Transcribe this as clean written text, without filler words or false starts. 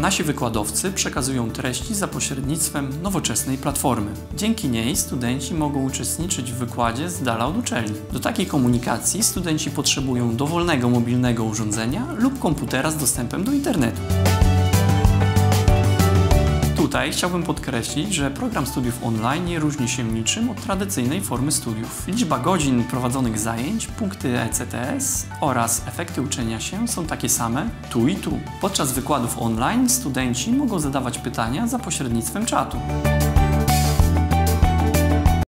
Nasi wykładowcy przekazują treści za pośrednictwem nowoczesnej platformy. Dzięki niej studenci mogą uczestniczyć w wykładzie z dala od uczelni. Do takiej komunikacji studenci potrzebują dowolnego mobilnego urządzenia lub komputera z dostępem do internetu. Tutaj chciałbym podkreślić, że program studiów online nie różni się niczym od tradycyjnej formy studiów. Liczba godzin prowadzonych zajęć, punkty ECTS oraz efekty uczenia się są takie same tu i tu. Podczas wykładów online studenci mogą zadawać pytania za pośrednictwem czatu.